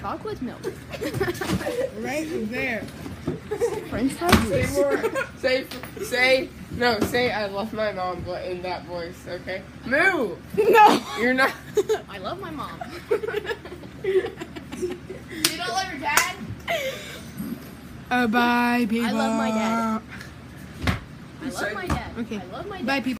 chocolate milk. Right there. French fries. Say more. Say I love my mom, but in that voice, okay? Moo! No. You're not. I love my mom. You don't love your dad? Bye, people. I love my dad. I love my dad. Okay. I love my dad. Bye, people.